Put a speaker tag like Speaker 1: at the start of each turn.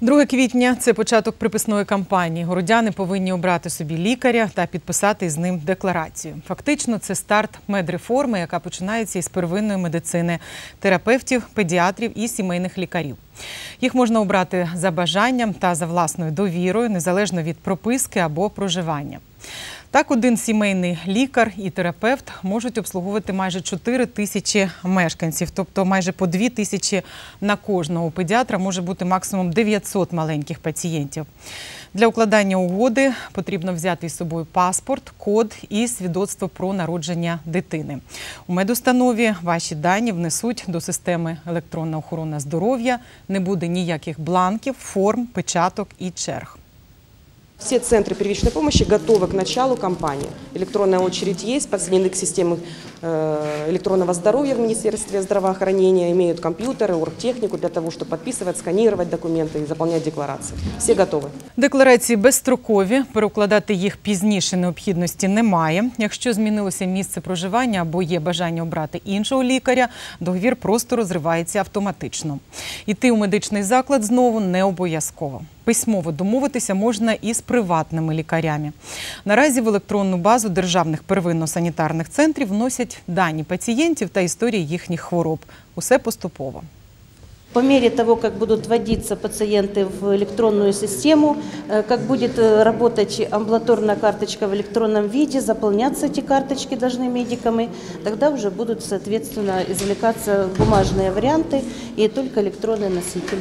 Speaker 1: 2 квітня – це початок приписної кампанії. Городяни повинні обрати собі лікаря та підписати з ним декларацію. Фактично, це старт медреформи, яка починається із первинної медицини – терапевтів, педіатрів і сімейних лікарів. Їх можна обрати за бажанням та за власною довірою, незалежно від прописки або проживання. Так, один сімейний лікар і терапевт можуть обслуговувати майже 4 тисячі мешканців, тобто майже по 2 тисячі на кожного. У педіатра може бути максимум 900 маленьких пацієнтів. Для укладання угоди потрібно взяти із собою паспорт, код і свідоцтво про народження дитини. У медустанові ваші дані внесуть до системи «Електронна охорона здоров'я». Не буде ніяких бланків, форм, печаток і черг.
Speaker 2: Все центры первичной помощи готовы к началу кампании. Электронная очередь есть, подсоединены к системе электронного здоровья в Министерстве здравоохранения, имеют компьютеры, оргтехнику для того, чтобы подписывать, сканировать документы и заполнять декларации. Все готовы.
Speaker 1: Декларації безстрокові, перекладати їх пізніше необхідності немає. Якщо змінилося місце проживання або є бажання обрати іншого лікаря, договір просто розривається автоматично. Іти у медичний заклад знову не обов'язково. Письмово домовитися можна і з приватними лікарями. Наразі в електронну базу державних первинно-санітарних центрів вносять дані пацієнтів та історії їхніх хвороб. Усе поступово.
Speaker 3: По мере того, как будут вводиться пациенты в электронную систему, как будет работать амбулаторная карточка в электронном виде, заполняться эти карточки должны медиками, тогда уже будут, соответственно, извлекаться бумажные варианты и только электронный носитель.